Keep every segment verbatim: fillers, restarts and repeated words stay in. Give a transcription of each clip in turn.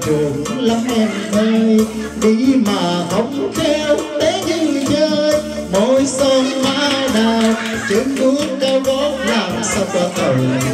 trường lắm em ơi, đi mà không khéo té như chơi, môi son má đào trên bước cao gót làm sao qua cầu.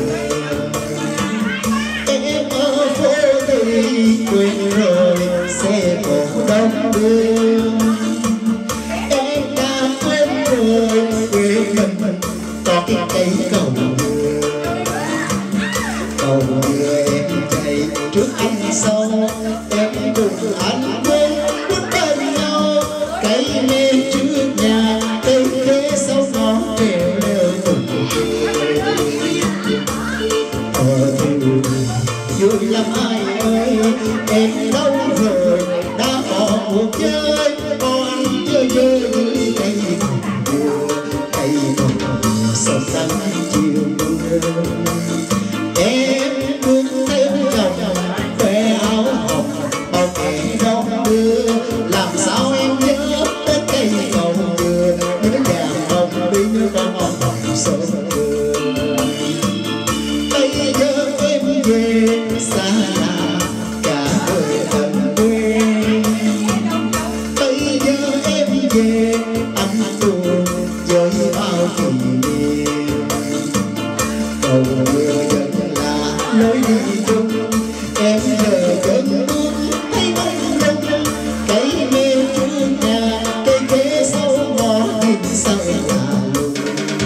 Em ở phố Tây quên rồi xe cổ đông đưa, em đã quên rồi quê mình có cái cây cầu mưa. Cầu mưa em chạy trước anh sau, em cùng anh quên quýt bên nhau, cây mê trước nhà cây kế sau ngõ trèo leo cùng cười. Ờ thì vui lắm ai ơi, em đâu rồi đã bỏ cuộc chơi, có anh chơi chơi dưới cây mùa, cây mùa sầu xanh chiều mưa. Em bước theo chồng khoe áo hồng bao kẻ đón đưa, làm sao em nhớ đến cây cầu mưa, nhớ vàng hồng binh con hồng hồng sớm mưa. Bây giờ em về xa lạ cả đời tận quê, bây giờ em về anh buồn với bao kỷ niệm. Cầu mưa vẫn là lối đi chung, em giờ vẫn bước thấy bóng lưng, cây mê trước nhà cây kế sau ngõ nhìn sao em lạ lùng.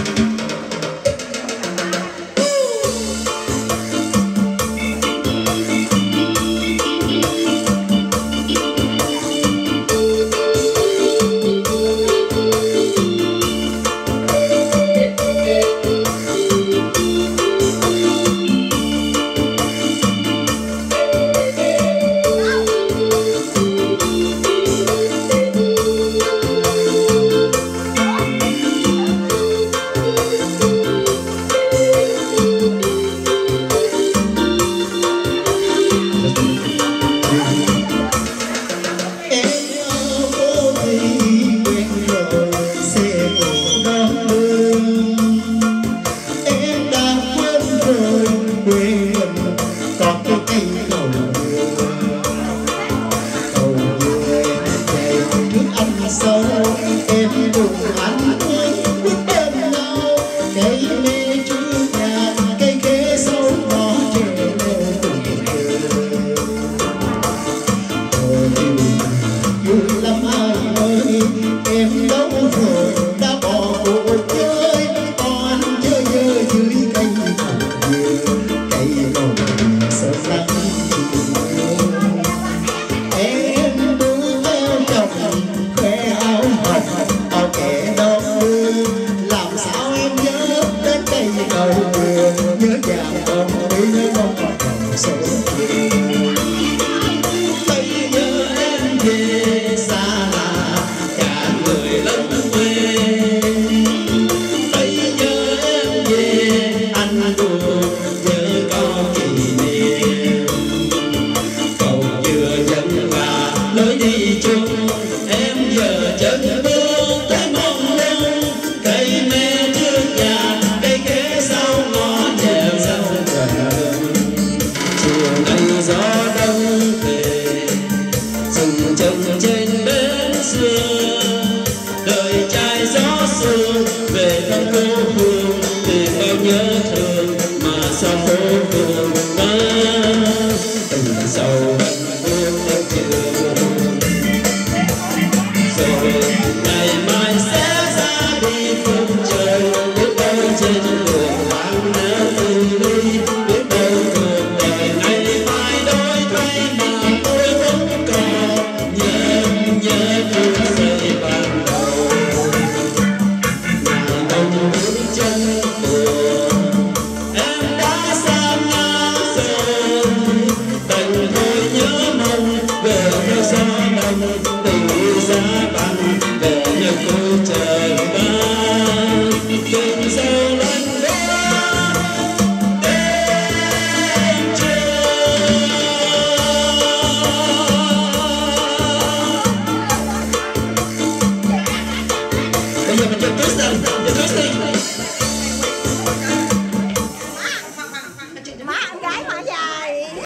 Sau em cùng anh quên quýt bên nhau, cây mê trước nhà cây kế sau ngõ trèo leo cùng cười. Thôi vui lắm ai ơi, em đâu rồi đã bỏ cuộc chơi, có anh chơi chơi dưới cây cầu mưa, cây cầu mưa sớm lắm chiều mưa. Em bước theo chồng khoe áo hồng bao kẻ đón đưa, làm sao em nhớ đến cây cầu mưa, nhớ vàng bông đi nhớ bông hồng sớm chiều. Bây giờ em về xa lạ cả người lẫn quê, bây giờ em về anh buồn nhớ có kỷ niệm. Cầu vừa vẫn là lối đi chung, em giờ chân bước tới mong lưng, cây mê trước nhà cây kế sau ngõ trèo sau trời. Chiều nay gió